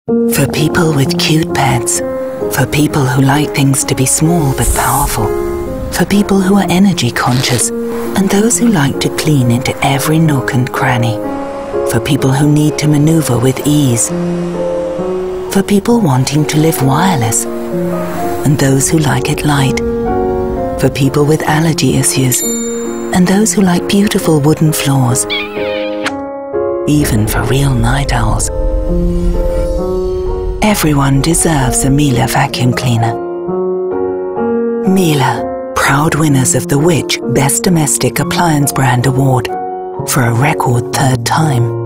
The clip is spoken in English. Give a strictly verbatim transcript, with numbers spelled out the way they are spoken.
For people with cute pets, for people who like things to be small but powerful, for people who are energy conscious, and those who like to clean into every nook and cranny, for people who need to maneuver with ease, for people wanting to live wireless, and those who like it light, for people with allergy issues, and those who like beautiful wooden floors, even for real night owls. Everyone deserves a Miele Vacuum Cleaner. Miele, proud winners of the Which Best Domestic Appliance Brand Award for a record third time.